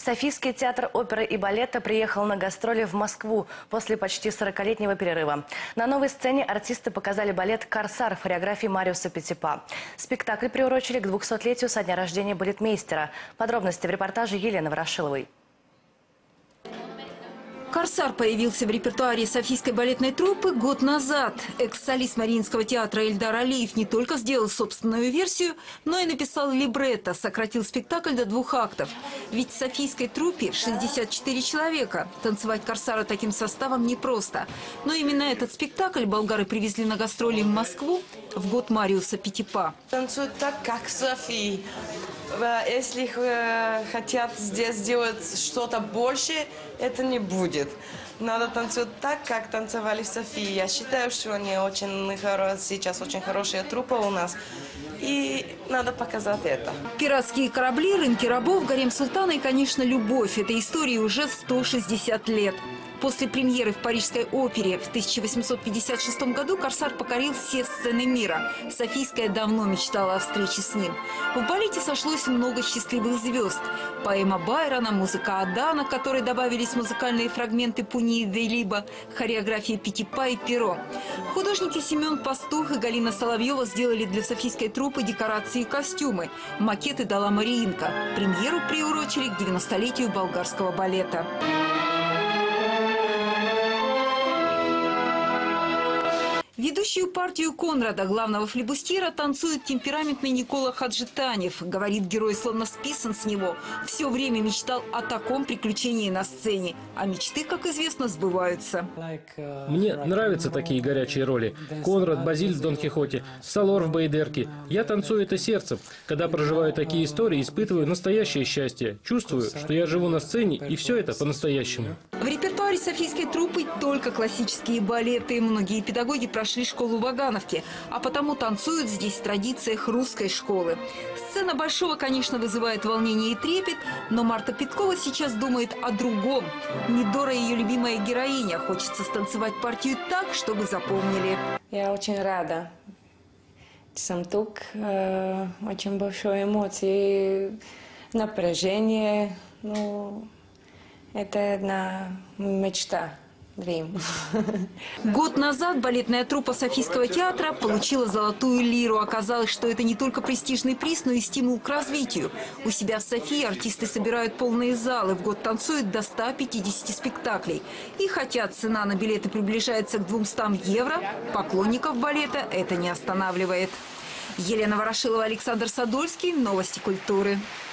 Софийский театр оперы и балета приехал на гастроли в Москву после почти 40-летнего перерыва. На новой сцене артисты показали балет «Корсар» в хореографии Мариуса Петипа. Спектакль приурочили к 200-летию со дня рождения балетмейстера. Подробности в репортаже Елены Ворошиловой. «Корсар» появился в репертуаре Софийской балетной труппы год назад. Экс-солист Мариинского театра Эльдар Алиев не только сделал собственную версию, но и написал либретто, сократил спектакль до 2 актов. Ведь в Софийской труппе 64 человека. Танцевать «Корсара» таким составом непросто. Но именно этот спектакль болгары привезли на гастроли в Москву в год Мариуса Петипа. Танцуют так, как София. Если хотят здесь сделать что-то больше, это не будет. Надо танцевать так, как танцевали в Софии. Я считаю, что они сейчас очень хорошая труппа у нас. И надо показать это. Пиратские корабли, рынки рабов, гарем султана и, конечно, любовь. Этой истории уже 160 лет. После премьеры в Парижской опере в 1856 году «Корсар» покорил все сцены мира. Софийская давно мечтала о встрече с ним. В балете сошлось много счастливых звезд. Поэма Байрона, музыка Адана, к которой добавились музыкальные фрагменты Пуни и Велиба, хореография Петипа и Перо. Художники Семен Пастух и Галина Соловьева сделали для софийской труппы декорации и костюмы. Макеты дала Мариинка. Премьеру приурочили к 90-летию болгарского балета. Ведущую партию Конрада, главного флибустьера, танцует темпераментный Никола Хаджитанев. Говорит, герой словно списан с него. Все время мечтал о таком приключении на сцене. А мечты, как известно, сбываются. Мне нравятся такие горячие роли. Конрад, Базиль в Дон Кихоте, Салор в Бейдерке. Я танцую это сердцем. Когда проживаю такие истории, испытываю настоящее счастье. Чувствую, что я живу на сцене, и все это по-настоящему. В репертуаре софийской труппы только классические балеты. Многие педагоги прошли школу в Вагановке, а потому танцуют здесь в традициях русской школы. Сцена Большого, конечно, вызывает волнение и трепет, но Марта Петкова сейчас думает о другом. Недора ее любимая героиня. Хочется станцевать партию так, чтобы запомнили. Я очень рада. Сам тук, очень большие эмоции, напряжение. Ну, это одна мечта. Dream. Год назад балетная труппа Софийского театра получила «Золотую лиру». Оказалось, что это не только престижный приз, но и стимул к развитию. У себя в Софии артисты собирают полные залы. В год танцуют до 150 спектаклей. И хотя цена на билеты приближается к 200 евро, поклонников балета это не останавливает. Елена Ворошилова, Александр Садольский. Новости культуры.